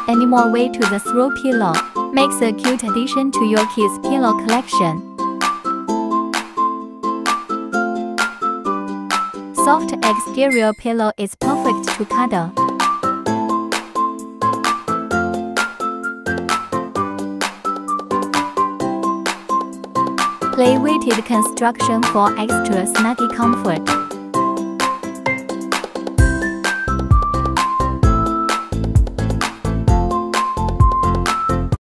any more weight to the throw pillow. Makes a cute addition to your kids' pillow collection. Soft exterior pillow is perfect to cuddle. Play weighted construction for extra snuggy comfort.